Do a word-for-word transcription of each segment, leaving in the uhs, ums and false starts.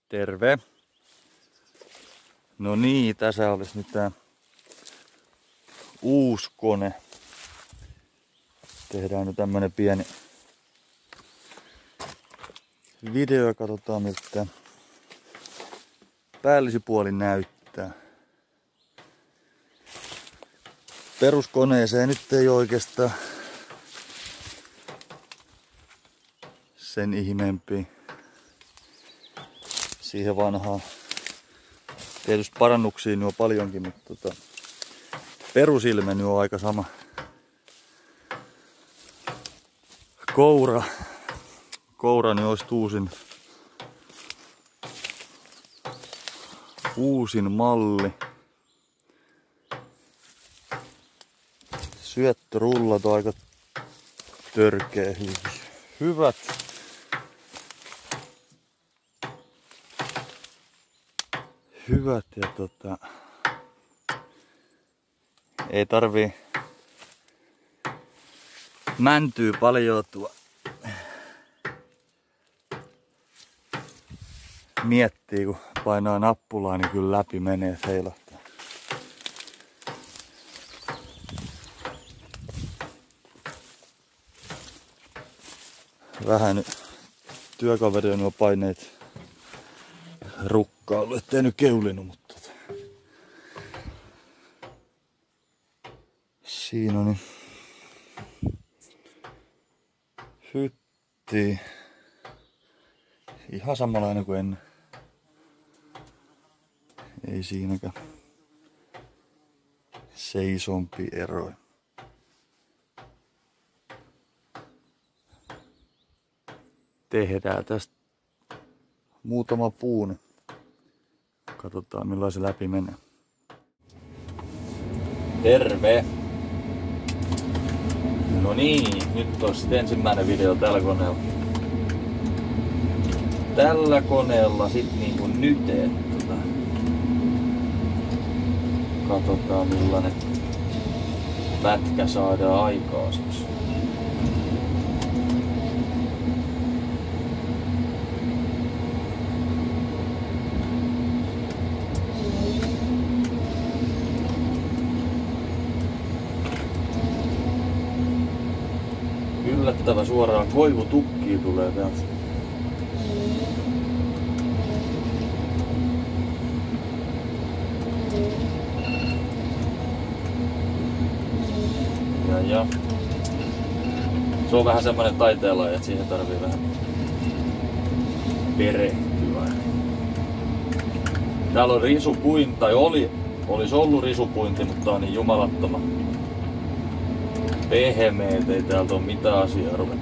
Terve! No niin, tässä olisi nyt tää uusi kone. Tehdään nyt tämmönen pieni video ja katsotaan miltä tää päällisypuoli näyttää. Peruskoneeseen nyt ei oikeastaan sen ihmeempi. Siihen vanhaan. Tietysti parannuksia nyt on paljonkin, mutta tota, perusilme nyt on aika sama. Koura. Koura nyt olisi uusin, uusin malli. Syöttörullat on aika törkeä hyvät. Hyvät ja tota, ei tarvii mäntyy paljoutua. Miettii kun painaa nappulaa, niin kyllä läpi menee, heilahtaa. Vähän nyt työkaveri on nuo paineet rukkaallu, ettei nyt keulinut, mutta tota. Siinä on niin hytti. Ihan samanlainen kuin ennen. Ei siinäkään seisompi ero. Tehdään tästä muutama puun. Katsotaan millainen se läpi menee. Terve! No niin, nyt on sitten ensimmäinen video tällä koneella. Tällä koneella sit niinku nyt, että katsotaan millainen pätkä saadaan aikaiseksi. Yllättävä suoraan koivutukkiin tulee täältä. Ja, ja. Se on vähän semmoinen taiteenlaji, että siihen tarvii vähän perehtyä. Täällä on risupuinti, tai oli, olisi ollut risupuinti, mutta on niin jumalattoma pehmeet, ei täältä ole mitään asiaa ruveta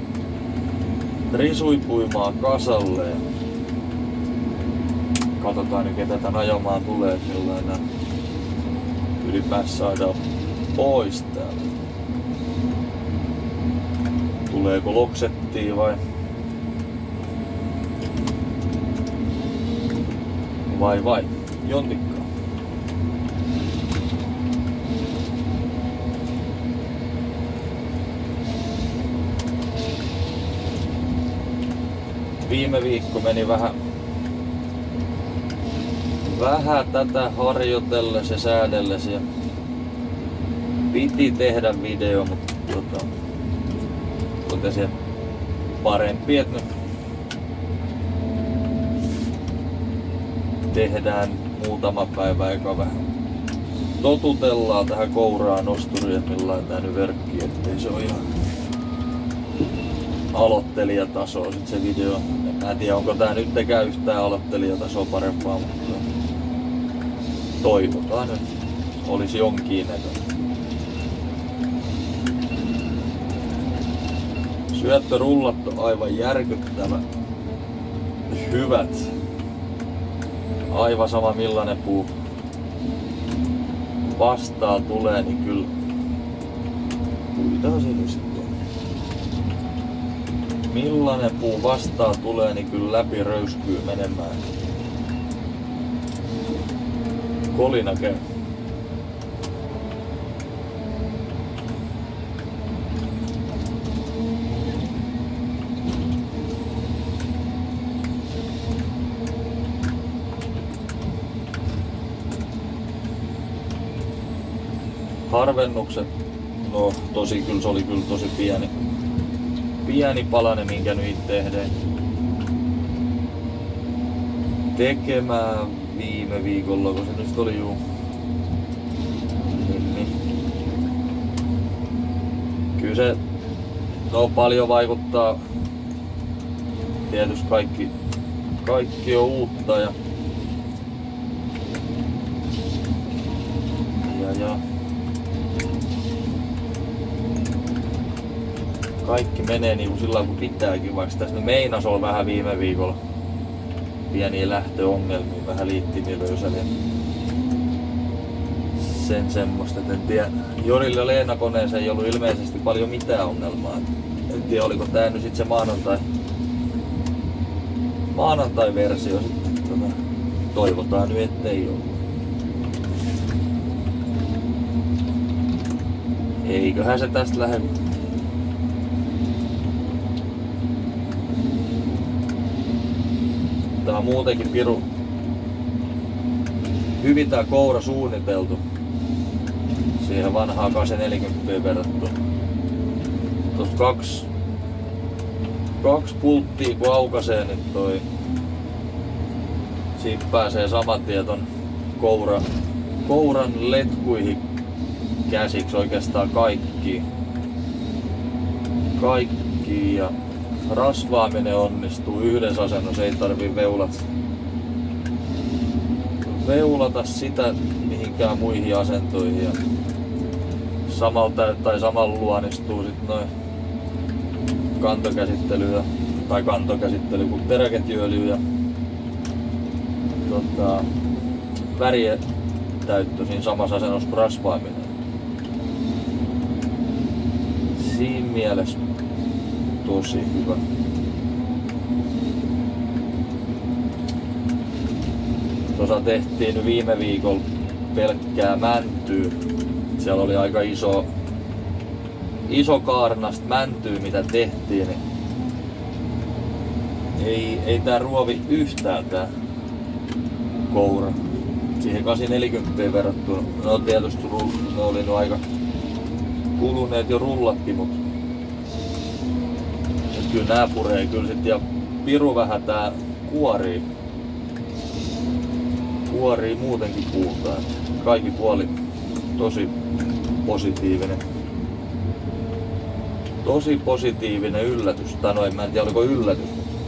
risuipuimaa kasalleen. Katsotaan nyt ketä tän ajamaan tulee, että millainen ylipäänsä saadaan pois täältä. Tuleeko loksettia vai vai vai jontikkaa. Viime viikko meni vähän vähän tätä harjoitelles ja säädelles ja piti tehdä video, mutta tota, totesin, että parempi, että nyt tehdään muutama päivä eka vähän totutellaan tähän kouraan nosturiin, että millainen tää nyt verkki, ettei se ole ihan aloittelijatasoa sit se video. Mä en tiedä onko tää nyt tekään yhtään aloittelijatasoa parempaa, mutta toivotaan nyt olisi jonkin näköinen. Syöttörullat on aivan järkyttävä hyvät. Aivan sama millainen puu vastaan tulee, niin kyllä puitaan se nyt sitten. Millainen puu vastaan tulee, niin kyllä läpi röyskyy menemään. Kolina käy. Harvennukset, no tosi kyllä se oli kyllä tosi pieni. Pieni palanen, minkä nyt itse tehdään. Tekemään viime viikolla, kun se nyt oli juu. Niin, niin. Kyllä se no, paljon vaikuttaa. Tietysti kaikki, kaikki on uutta ja, ja, ja kaikki menee niin kuin sillä kuin pitääkin, vaikka tässä nyt meinas olla vähän viime viikolla pieniä lähtöongelmia, vähän liittimilöysellä ja sen semmoista, et en tiedä. Jorille ja Leena koneeseen ei ollut ilmeisesti paljon mitään ongelmaa. En tiedä oliko tää nyt sit se maanantai maanantai-versio sitten. Tota, toivotaan nyt ettei oo. Eiköhän se tästä lähde. Tää on muutenkin piru hyvin tää koura suunniteltu siihen vanhaan Kase neljäkymmentä verrattuna. Tuossa kaksi, kaksi pulttia kun aukaisee, niin toi siitä pääsee saman tien ton koura, kouran letkuihin käsiksi oikeastaan kaikki. Kaikki ja rasvaaminen onnistuu yhdessä asennossa, ei tarvii veulat veulata sitä mihinkään muihin asentoihin. Ja samalta tai samalla luonnistuu sit noin kantokäsittely ja, tai kantokäsittely kuin teräketjuöljy ja tota, värien täyttö siinä samassa asennossa kuin rasvaaminen. Siinä mielessä tosi hyvä. Tuossa tehtiin nyt viime viikolla pelkkää mäntyä. Siellä oli aika iso, iso kaarnasta mäntyä mitä tehtiin. Niin ei, ei tää ruovi yhtään tää koura. Siihen Kase neljäkymmentä verrattuna. No tietysti ne oli nyt aika kuluneet jo rullatkin, mut kyllä nää puree kyllä sit ja piru vähän tää kuorii. Kuorii muutenkin puulta. Kaikki puoli tosi positiivinen. Tosi positiivinen yllätys. Tai no en mä en tiedä oliko yllätys.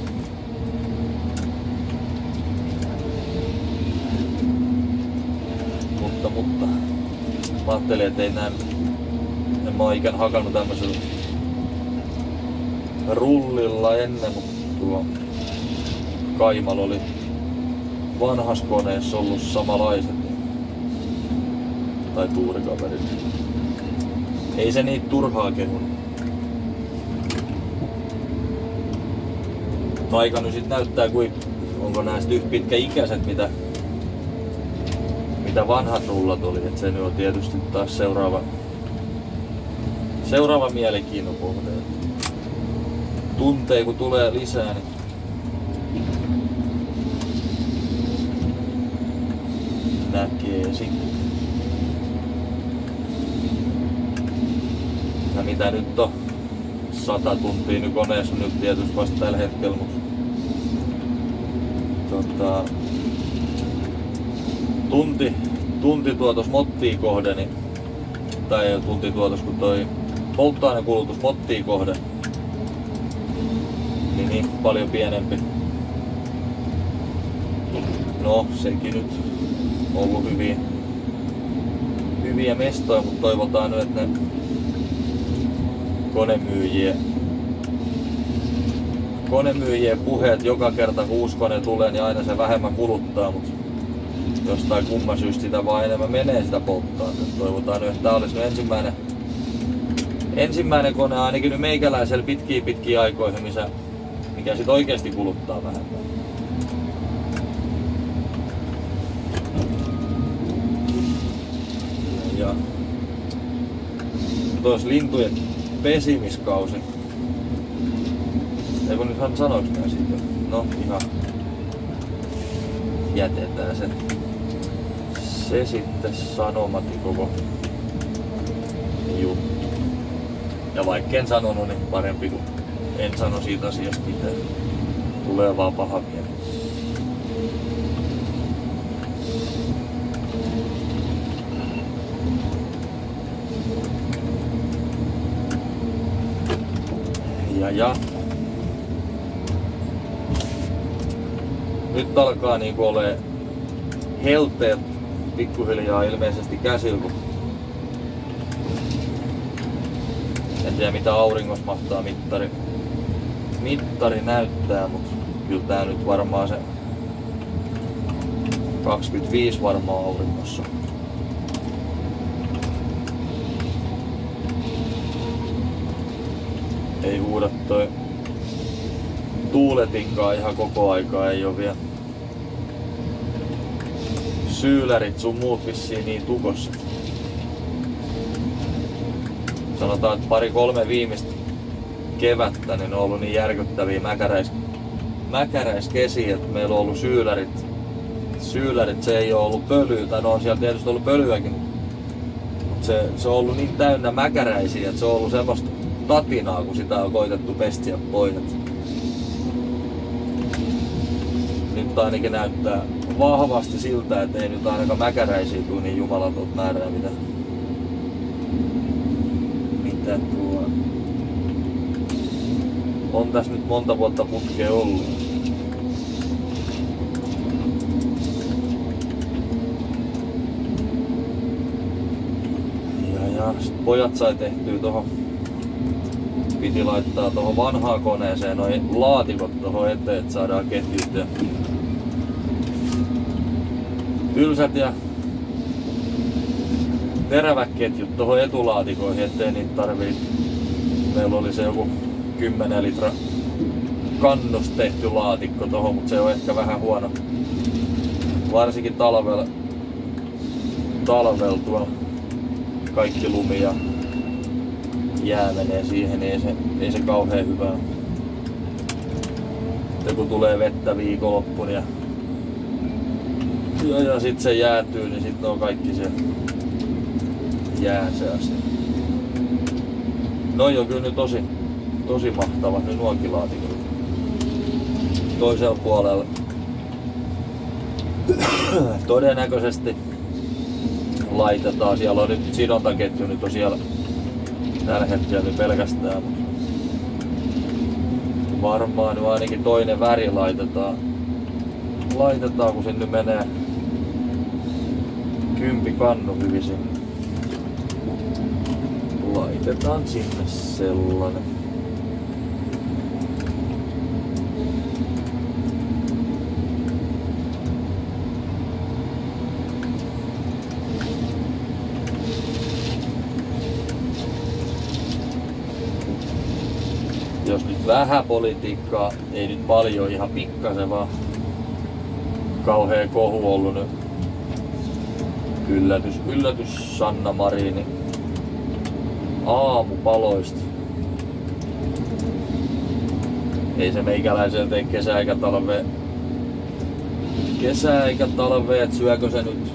Mutta, mutta. Mä ajattelin, ettei nää. En mä oo ikään hakannut tämmösellä rullilla ennen, mutta tuo Kaimalla oli vanhas koneessa ollut samanlaiset. Tai tuurikaverit. Ei se niitä turhaa kehunut. Aika nyt sit näyttää kui onko näistä yhtä pitkäikäiset mitä mitä vanhat rullat oli. Et se nyt on tietysti taas seuraava seuraava mielenkiinnon kohde. Tuntee kun tulee lisää niin näkee sitten. Ja mitä nyt on sata tuntia nyt koneessa nyt tietysti vasta tällä hetkellä, mutta tota, tunti, tunti tuotos mottia kohde, niin, tai tunti tuotos kun toi polttoainekulutus mottia kohde, niin, niin paljon pienempi. No sekin nyt on ollut hyviä, hyviä mestoja, mutta toivotaan nyt, että ne konemyyjien, konemyyjien puheet joka kerta kun uusi kone tulee, niin aina se vähemmän kuluttaa, mutta jostain kumman syystä sitä vaan enemmän menee sitä polttaa. Toivotaan nyt, että tää olisi nyt ensimmäinen, ensimmäinen kone ainakin nyt meikäläisellä pitkiä pitkiä aikoihin, missä, mikä sit oikeesti kuluttaa vähemmän. Ja tois lintujen pesimiskausi. Ei kun nyt sanoiks mä siitä? No ihan jätetään se. Se sitten sanomati koko juttu. Ja vaikka en sanonut, niin parempi kuin en sano siitä asiasta mitään. Tulee vaan paha mieli. Ja ja. Nyt alkaa niinku ole helteet pikkuhiljaa ilmeisesti käsillä, kun en tiedä mitä auringossa mahtaa mittari, mittari näyttää, mutta kyllä tää nyt varmaan se kaksikymmentäviisi varmaan auringossa. Ei huuda toi tuuletinkaan ihan koko aikaa, ei oo vielä syylärit sun muut vissiin niin tukossa. Sanotaan, että pari kolme viimeistä kevättä niin on ollut niin järkyttäviä mäkäräis, mäkäräiskesiä, että meillä on ollut syylärit. Syylärit se ei ole ollut pölyä, tai no on siellä tietysti ollut pölyäkin, mutta se, se on ollut niin täynnä mäkäräisiä, että se on ollut semmoista tatinaa, kun sitä on koitettu pestiä pois. Nyt ainakin näyttää vahvasti siltä, että ei nyt ainakaan mäkäräisiä tule niin jumalatot määrää mitä, mitä tuo. On tässä nyt monta vuotta putkea ollut. Ja, ja sit pojat sai tehtyä tohon. Piti laittaa tohon vanhaan koneeseen noi laatikot tohon eteen, että saadaan ketjut ja tylsät ja terävät ketjut tohon etulaatikoihin, ettei niitä tarvii. Meillä oli se joku kymmenen litra kannus tehty laatikko tohon, mutta se on ehkä vähän huono. Varsinkin talvella, talvella tuolla kaikki lumi ja jää menee siihen, niin ei se, ei se kauhean hyvää. Ja kun tulee vettä viikonloppuna ja, ja, ja sit se jäätyy, niin sit on kaikki se jää se asia. Noi on kyllä nyt tosi, tosi mahtava, nyt nuokin laatikot. Toisella puolella todennäköisesti laitetaan, siellä on nyt sidontaketju, nyt on siellä tällä hetkellä pelkästään, mutta varmaan nyt ainakin toinen väri laitetaan, laitetaan kun sinne menee kympi kannu hyvin sinne. Laitetaan sinne sellainen. Jos nyt vähän politiikkaa, ei nyt paljon, ihan pikkasen vaan kauhea kohu ollut nyt. Yllätys, yllätys Sanna Marini aamupaloista. Ei se meikäläisellä tee kesä eikä talve. Kesä eikä talve, et syökö se nyt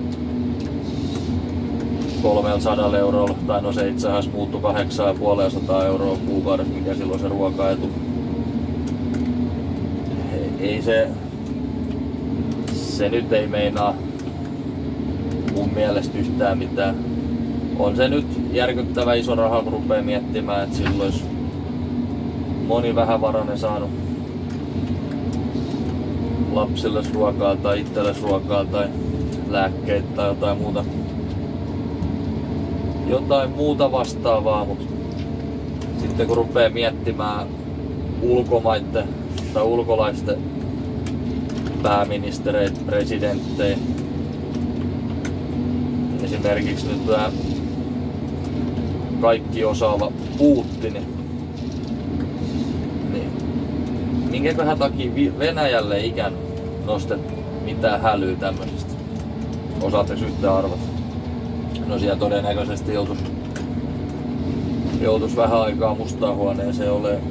kolmesataa eurolla, tai no se itse asiassa muuttui kahdeksansataaviisikymmentä euroa kuukaudessa, mikä silloin se ruokaetu. Ei se, se nyt ei meinaa mun mielestä yhtään mitään. On se nyt järkyttävä iso raha, kun rupeaa miettimään, että silloin olisi moni vähävarainen saanut lapsille ruokaa tai itselle ruokaa tai lääkkeitä tai jotain muuta. Jotain muuta vastaavaa, mutta sitten kun rupeaa miettimään ulkomaiden tai ulkolaisten pääministereitä, presidenttejä, esimerkiksi nyt tämä kaikki osaava Putin, niin minkäköhän takia Venäjälle ei ikään nostettu mitään hälyä tämmöisestä? Osaatteko yhtään arvata? No siellä todennäköisesti joutus, joutus vähän aikaa mustaan huoneeseen ole,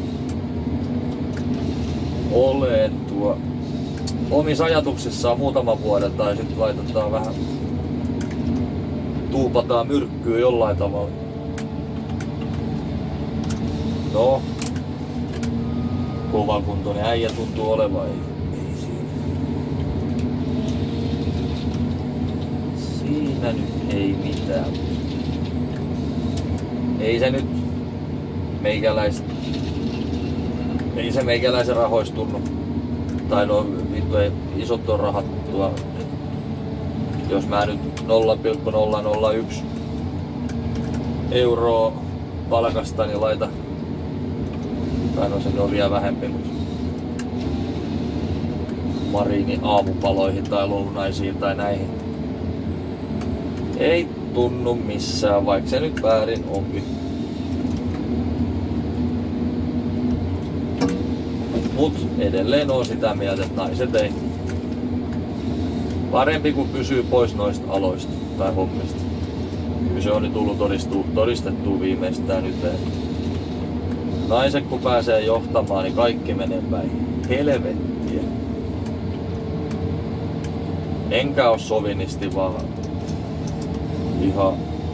ole tuo omissa ajatuksissaan muutaman vuoden tai sitten laitetaan vähän tuupataan myrkkyä jollain tavalla. No, kovakuntoinen äijä tuntuu olevan, ei, ei siinä. Siinä nyt ei mitään. Ei se nyt meikäläis... Ei se meikäläisen rahoista tunnu. Tai no vittu ei isot on rahat tuo. Jos mä nyt nolla pilkku nolla nolla yksi euroa palkasta, niin laita. Tai no se on vielä vähempi, mutta mariini aamupaloihin tai lounaisiin tai näihin. Ei tunnu missään, vaikka se nyt väärin onkin. Mut edelleen on sitä mieltä, että naiset ei. Parempi kuin pysyy pois noista aloista tai hommista. Kyllä se on nyt tullut todistettua viimeistään nyt. Naiset kun pääsee johtamaan, niin kaikki menee päin helvettiä. Enkä oo sovinisti, vaan ihan,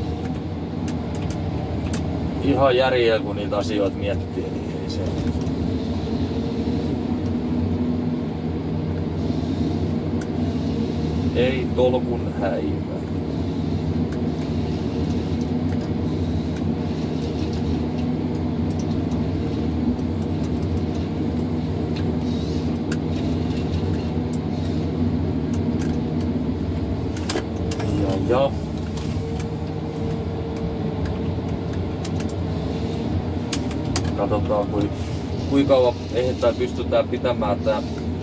ihan järjellä kun niitä asioita miettii, niin ei se. Ei tolkun häivä. Ja, ja. Katsotaan kuinka kui kauan ehditään pystytään pitämään tää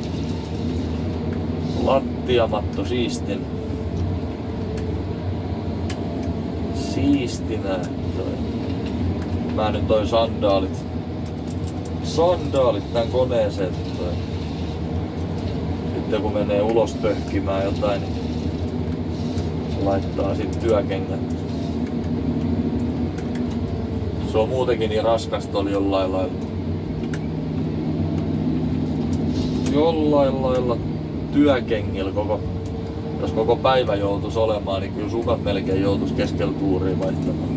lattiamatto siistin. Siistinä toi. Mä nyt toi sandaalit. Sandaalit tän koneeseen toi. Sitten kun menee ulos pöhkimään jotain, niin laittaa sit työkengät. Se on muutenkin niin raskasta oli jollain lailla. Jollain lailla työkengillä koko, jos koko päivä joutuis olemaan, niin kyllä sukat melkein joutuis keskellä tuuria vaihtamaan.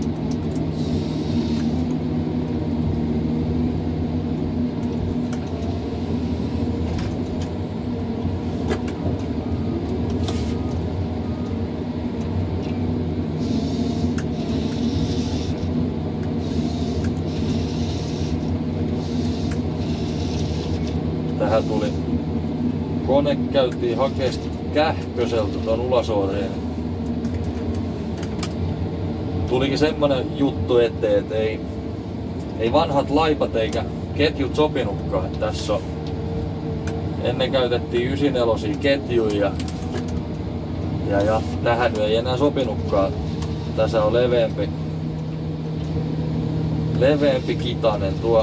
Tähän tuli kone, käytiin hakemaan Kähköseltä tuon Ulasooreen. Tulikin semmonen juttu eteen, että ei, ei vanhat laipat eikä ketjut sopinutkaan. Että tässä on, ennen käytettiin yhdeksänkymmentäneljä ketjuja ja, ja tähän ei enää sopinutkaan. Tässä on leveämpi, leveämpi kitanen tuo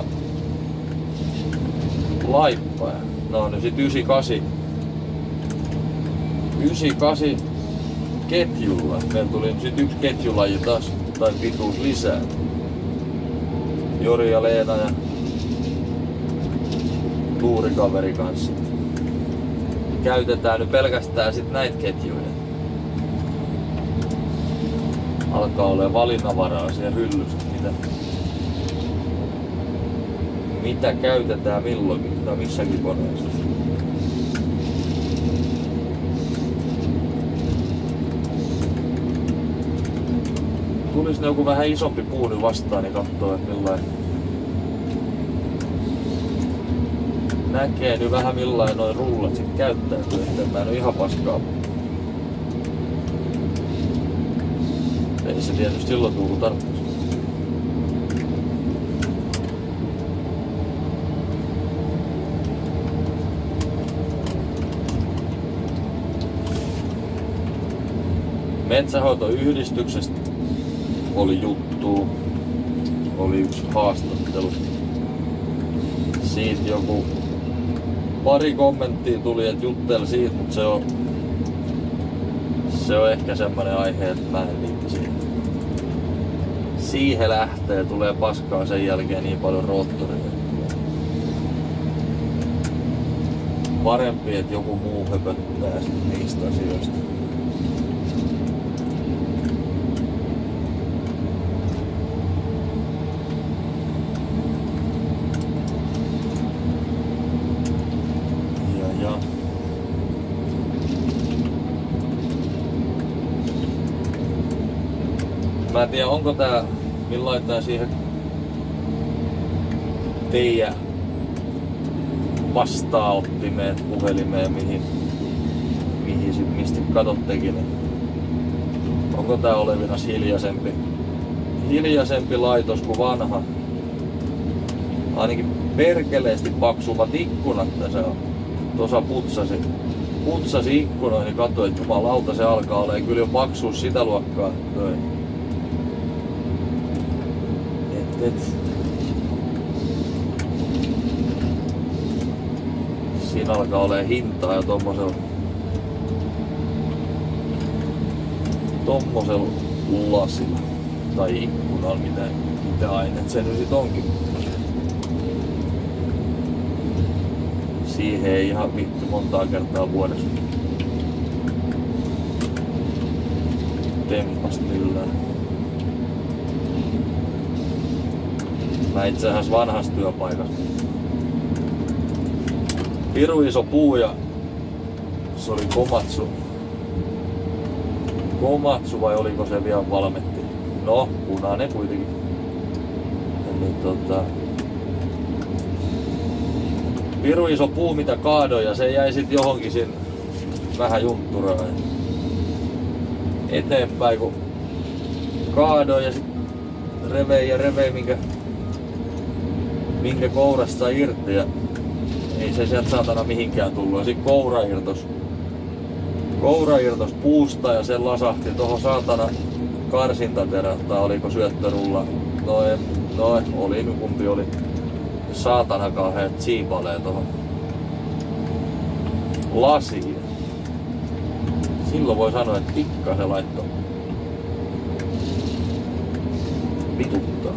laippa. No nyt sit yhdeksänkymmentäkahdeksan. yhdeksänkymmentäkahdeksan ketjulla. Meillä tuli nyt sit yksi ketjulaji taas, tai pituus lisää. Jori ja Leena ja tuurikaveri kanssa. Käytetään nyt pelkästään sit näitä ketjuja. Alkaa olla valinnanvaraa siellä hyllyssä, mitä, mitä käytetään milloinkin tai missäkin koneessa. Tulis ne joku vähän isompi puu nyt vastaan, niin katsoo, että millain näkee nyt vähän millain noin rullat sit käyttäytyy, että mä en oo ihan paskaa. Ei se tietysti silloin tuu kun tarttis. Metsänhoitoyhdistyksestä oli juttu, oli yksi haastattelu. Siitä joku pari kommenttia tuli, että jutteli siitä, mutta se on, se on ehkä semmonen aihe, että mä en liitti siihen. Siihen lähtee, tulee paskaa sen jälkeen niin paljon roottoria. Parempi, että joku muu höpöttää niistä asioista. Mä en tiedä, onko tää, millä laittaa siihen teidän vastaanottimeen, puhelimeen, mihin, mihin sit, mistä katottekin. Niin onko tää olevinas hiljaisempi, hiljaisempi laitos kuin vanha? Ainakin perkeleesti paksummat ikkunat tässä on. Tuossa putsasi, putsasi ikkunoihin ja katsoi, että jumalauta se alkaa olemaan kyllä jo paksuus sitä luokkaa. Toi. Et, et. Siinä alkaa olemaan hintaa jo tommosella tommosella lasilla tai ikkunalla, mitä, mitä aineet se nyt sit onkin. Siihen ei ihan vittu montaa kertaa vuodessa tempasta millään. Mä itse asiassa vanhassa työpaikassa. Piru iso puu ja se oli Komatsu. Komatsu vai oliko se vielä Valmetti? No, punainen kuitenkin. Ja niin, tota, piru iso puu mitä kaadoi ja se jäi sit johonkin sin vähän juntturaan. Eteenpäin kun kaadoi ja sit revei ja revei minkä, minkä kourasta sai irti ja ei se sieltä saatana mihinkään tullut. Ja sit koura irtos. Koura irtos puusta ja se lasahti tohon saatana karsintaterä, tai oliko syöttörulla. No, en, no oli nyt kumpi oli. Saatana kauheet siipalee tohon lasiin. Silloin voi sanoa, että pikkasen laittoi vituttaa.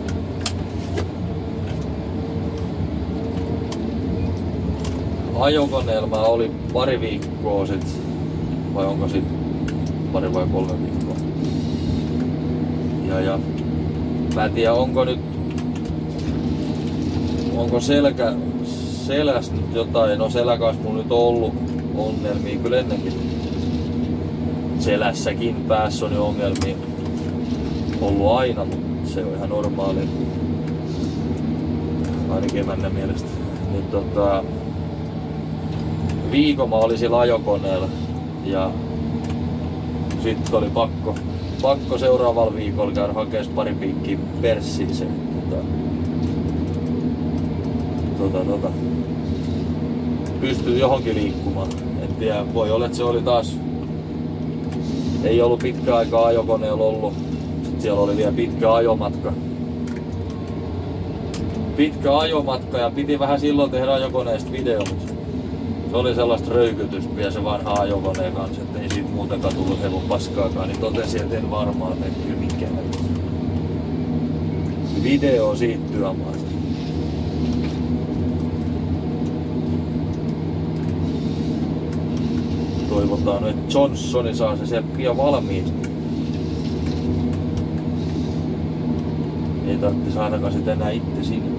Ajokoneella mä oli pari viikkoa sit, vai onko sit pari vai kolme viikkoa. Ja, ja mä en tiedä onko nyt, onko selkä, seläs nyt jotain, no seläkas mulla nyt on ollut ongelmia kyllä ennenkin. Selässäkin päässä on jo ongelmia ollut aina, mutta se on ihan normaali. Ainakin emännän mielestä. Niin tota, viikon mä olin sillä ajokoneella ja sitten oli pakko, pakko seuraavalla viikolla käydä hakemaan pari piikkiä perssiin se. Tota, tota, tota, pystyy johonkin liikkumaan. En tiedä, voi olla, että se oli taas, ei ollut pitkä aikaa ajokoneella ollut. Sitten siellä oli vielä pitkä ajomatka. Pitkä ajomatka ja piti vähän silloin tehdä ajokoneesta video, mutta se oli sellaista röykytystä vielä se vanha ajokoneen kanssa, että ei siitä muutenkaan tullut hevon paskaakaan, niin totesin, että en varmaan tee kyllä mikään video siitä työmaasta. Toivotaan, että Johnsoni saa se sieltä pian valmiiksi. Ei tarvitsisi ainakaan sitä enää itse sinne.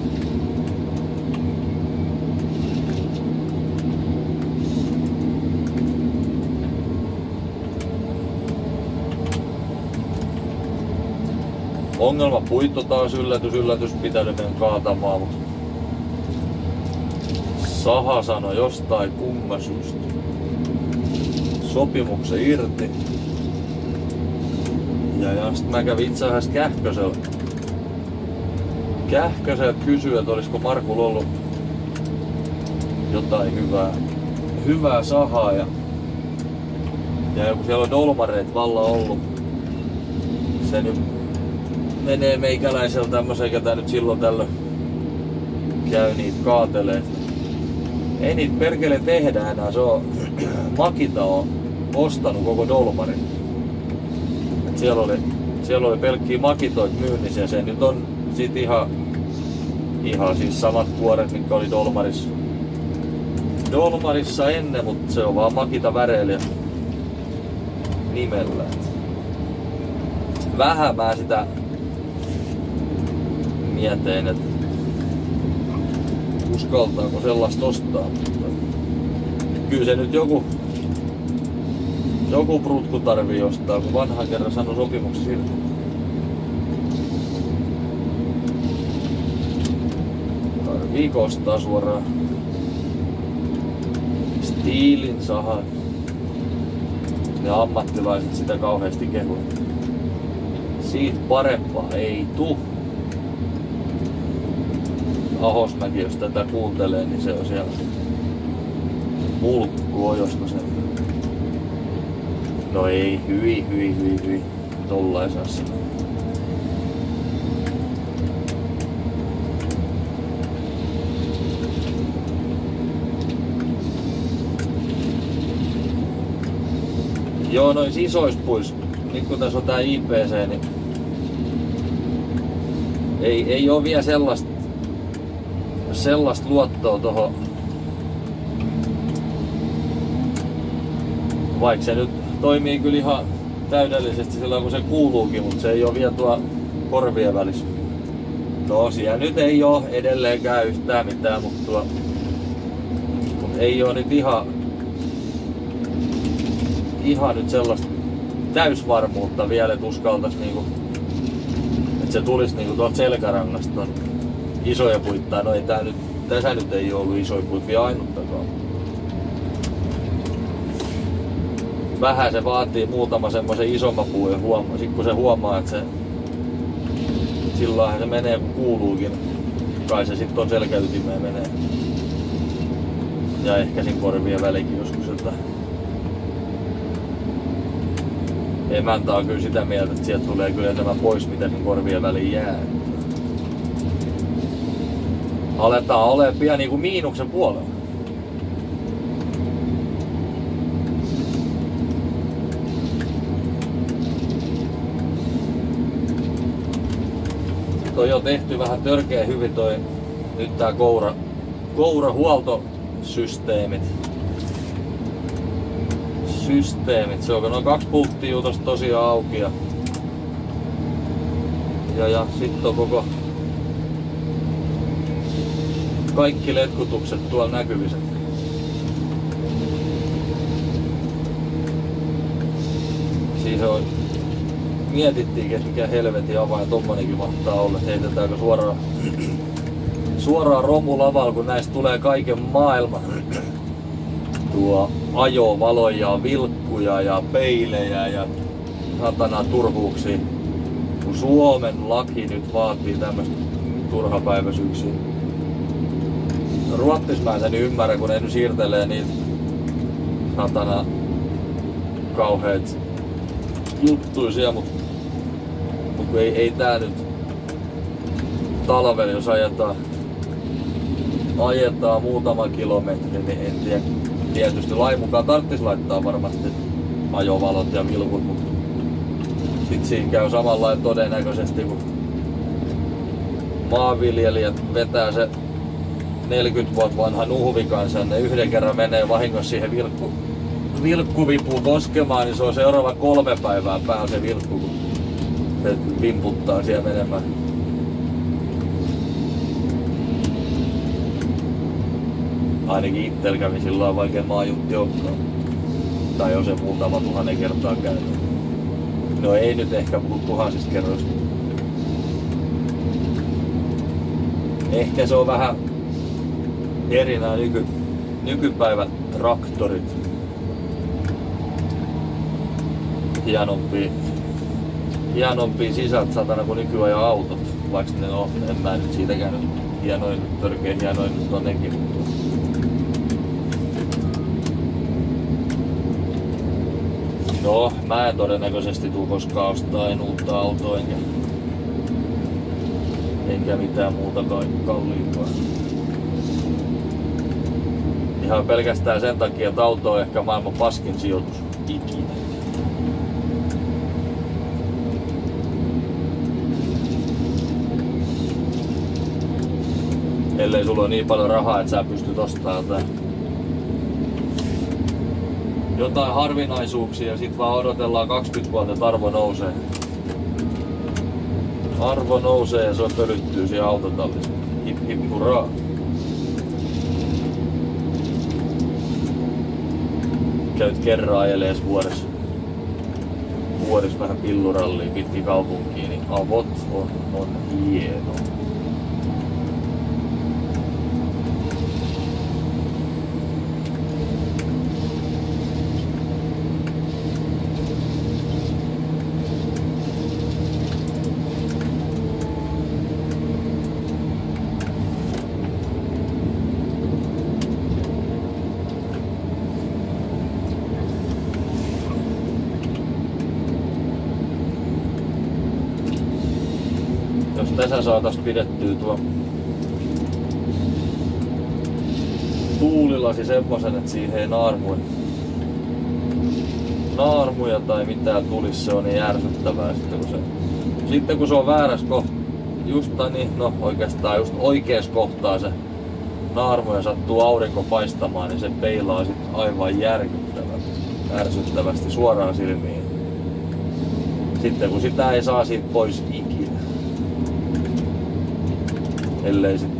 Ongelma puitto taas yllätys, yllätys pitänyt mennä kaatamaan, mutta saha sanoi jostain kumma syystä sopimuksen irti. Ja, ja sit mä kävin itse asiassa Kähkösellä. Kähkösellä kysyä, että olisiko Markulla ollut jotain hyvää, hyvää sahaa. Ja, ja kun siellä on dolmareet valla ollut, se nyt menee meikäläisellä tämmösen, ketä nyt silloin tällöin käy niitä kaatelee. Ei niitä perkele tehdä enää, se on Makita on ostanut koko dolmarin. Et siellä oli, siellä oli pelkkiä Makitoit myynnissä ja se nyt on sit ihan, ihan siis samat kuoret, mitkä oli dolmarissa. Dolmarissa ennen, mutta se on vaan Makita väreilijä nimellä. Vähän mä sitä mietin, että uskaltaako sellaista ostaa, mutta kyllä se nyt joku joku prutku tarvii ostaa, kun vanha kerran sanoi sopimuksessa irti. Viikko ostaa suoraan Stihlin sahan. Ne ammattilaiset sitä kauheasti kehuu. Siitä parempaa ei tuu. Ahosmäki, jos tätä kuuntelee, niin se on siellä mulkku on, josko se. No ei, hyi, hyi, hyi, hyi. Tolla ei saa sanoa. Joo, noissa isoissa puissa, nyt kun tässä on tää I P C, niin ei, ei oo vielä sellaista sellaista luottoa tohon, vaikka se nyt toimii kyllä ihan täydellisesti silloin kun se kuuluukin, mutta se ei oo vielä tuo korvien välissä. No siellä nyt ei oo edelleenkään yhtään mitään, mutta tuo mut ei oo nyt ihan ihan nyt sellaista täysvarmuutta vielä, että uskaltais niinku, että se tulis niinku tuolta selkärangasta isoja puittaa. No ei tää nyt, tässä nyt ei oo ollut isoja puita vielä ainuttakaan. Vähän se vaatii muutama semmoisen isomman puun ja huomaa, sit kun se huomaa, että se silloinhan se menee kun kuuluukin. Kai se sit on selkäytimeen menee. Ja ehkä siinä korvien välikin joskus, että emäntä on kyllä sitä mieltä, että sieltä tulee kyllä enemmän pois, mitä sen korvien väliin jää. Aletaan olemaan pian niinku miinuksen puolella. Toi on tehty vähän törkeä hyvin toi nyt tää koura, kourahuoltosysteemit. Systeemit. Se on noin kaksi pulttia tosta tosiaan auki ja, ja, ja sitten on koko kaikki letkutukset tuolla näkyviset. Siis on mietittiinkin, että mikä helvetin avain tommonenkin mahtaa olla. Heitetäänkö suoraan suoraan romulavalla, kun näistä tulee kaiken maailman tuo ajovaloja, vilkkuja ja peilejä ja satana turhuuksia. Kun Suomen laki nyt vaatii tämmöistä turhapäiväisyyksiä. Ruottis mä en sen ymmärrä, kun ne nyt siirtelee niitä satana kauheet juttuisia, mut, mut ei, ei tää nyt talvella, jos ajetaan, ajetaan muutama kilometri, niin en tiedä. Tietysti lain mukaan tarttis laittaa varmasti ajovalot ja vilkut, mutta sit siinä käy samanlainen todennäköisesti, kun maanviljelijät vetää se neljäkymmentä vuotta vanha nuhvikansa, ne yhden kerran menee vahingossa siihen vilkku, vilkkuvipuun koskemaan, niin se on seuraava kolme päivää päällä se vilkku, kun se vimputtaa siellä menemään. Ainakin itsellä kävi silloin vaikea maajutti olekaan. Tai jos se muutama tuhannen kertaa käynyt. No ei nyt ehkä puhu tuhansista kerroista. Ehkä se on vähän eri nämä nyky, nykypäivät traktorit. Hienompia, hienompia sisältä satana kuin nykyajan autot. Vaikka ne on, en mä nyt siitäkään nyt hienoin, törkeä hienoin nyt on nekin. No, mä en todennäköisesti tuu koskaan ostaa en uutta autoa enkä, enkä mitään muuta kalliimpaa. Ihan pelkästään sen takia, että auto on ehkä maailman paskin sijoitus ikinä. Ellei sulla ole niin paljon rahaa, että sä pystyt ostamaan jotain, jotain harvinaisuuksia ja sit vaan odotellaan kaksikymmentä vuotta, että arvo nousee. Arvo nousee ja se on pölyttyy siihen autotallissa. Hip hip hurraa. Käyt kerran ajelees vuodessa. Vuodessa vähän pillurallia pitkin kaupunkiin, niin avot on, on hieno. tässä saatais pidettyä tuo tuulilasi semmosen, että siihen ei naarmuja, naarmuja tai mitään tulisi, se on niin ärsyttävää sitten kun se, sitten kun se on väärässä kohtaa, just niin, no oikeastaan just oikeassa kohtaa se naarmuja sattuu aurinko paistamaan, niin se peilaa sit aivan järkyttävän, ärsyttävästi suoraan silmiin. Sitten kun sitä ei saa siitä pois ikinä. Ellei sit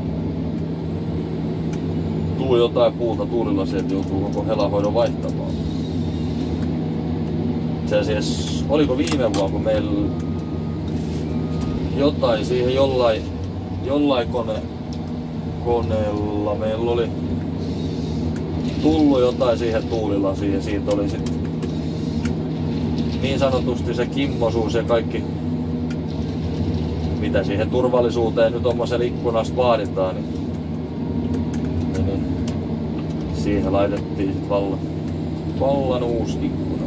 tuu jotain puuta tuulilasia, että joutuu koko helahoidon vaihtamaan. Itse asiassa, oliko viime vuonna, kun meillä jotain siihen jollain, jollain kone, koneella meillä oli tullut jotain siihen tuulilasiin ja siitä oli sit niin sanotusti se kimmosuus ja kaikki mitä siihen turvallisuuteen nyt tommosella ikkunassa vaaditaan, niin, niin, niin siihen laitettiin sit vallan, vallan uusi ikkuna.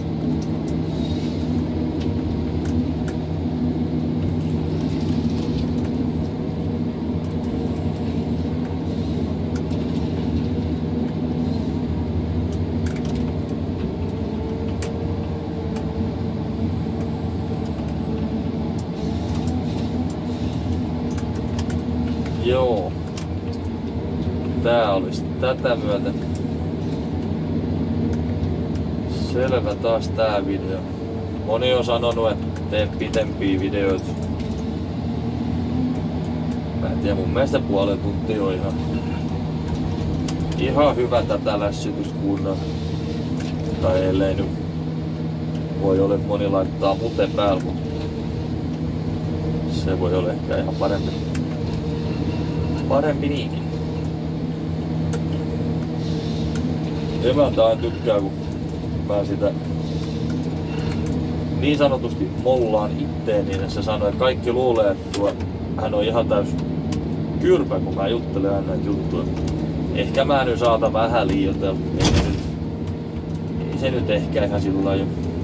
Joo. Tää olisi tätä myöten. Selvä taas tää video. Moni on sanonut, että teen pitempiä videoita. Mä en tiedä, mun mielestä puolen tuntia on ihan, ihan hyvä tätä lässytystä kuunnella. Tai ellei nyt voi olla, että moni laittaa muten päällä, mutta se voi olla ehkä ihan parempi. Parempi niinkin. Emäntä aina tykkää, kun mä sitä niin sanotusti mollaan itteen, niin se sanoo, että kaikki luulee, että tuo, hän on ihan täys kyrpä, kun mä juttelen aina näitä juttuja. Ehkä mä nyt saatan vähän liioitella. Ei se nyt, ei se nyt ehkä ihan sillä lailla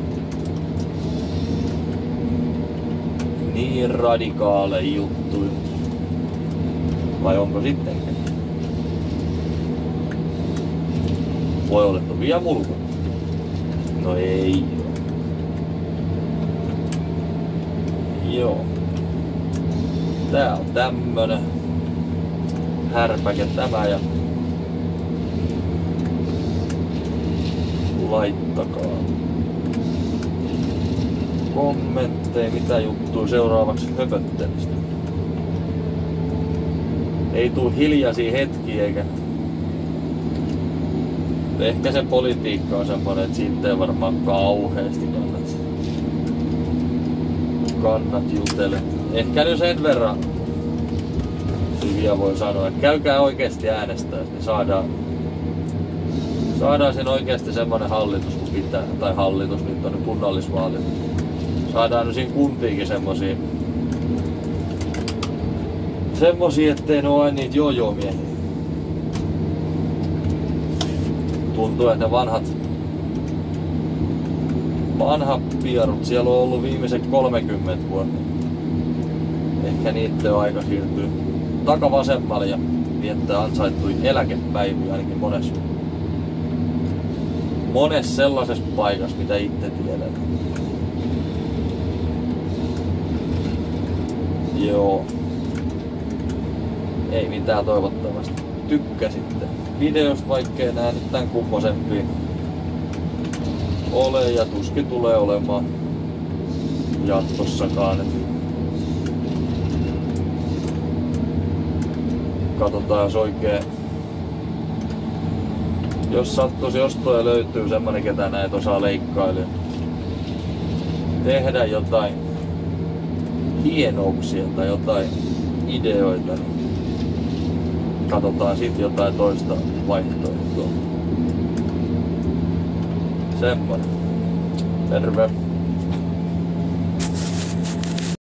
niin radikaaleja juttuja. Vai onko sittenkään? Voi olla, että on vielä mulku. No ei oo. Joo. Tää on tämmönen härpäke tämä ja laittakaa kommentteja, mitä juttuja seuraavaksi höpöttelistä. Ei tuu hiljaisia hetkiä eikä. Ehkä se politiikka on semmonen, että siitä ei varmaan kauheesti kannat, kannat jutelle. Ehkä nyt sen verran syviä voi sanoa, että käykää oikeesti äänestää, niin saadaan, saadaan sen oikeesti semmonen hallitus kun pitää, tai hallitus, nyt on nyt kunnallisvaalit. Saadaan nyt siinä kuntiinkin semmosia semmosia, ettei ne oo aina niitä jojo-miehiä. Tuntuu, että ne vanhat vanhat pierut, siellä on ollut viimeiset kolmekymmentä vuotta. Ehkä niitten on aika siirtyy takavasemmalle ja viettää ansaittuja eläkepäiviä ainakin monessa monessa sellaisessa paikassa, mitä itse tiedän. Joo. Ei mitään, toivottavasti tykkäsitte videosta, vaikkei nää nyt tän kummosempia ole ja tuskin tulee olemaan jatkossakaan. Et katsotaan, jos oikein, jos sattuisi jostain löytyy semmonen, ketä näitä osaa leikkailee, tehdä jotain hienouksia tai jotain ideoita, niin katsotaan sit jotain toista vaihtoehtoa. Semmonen. Terve.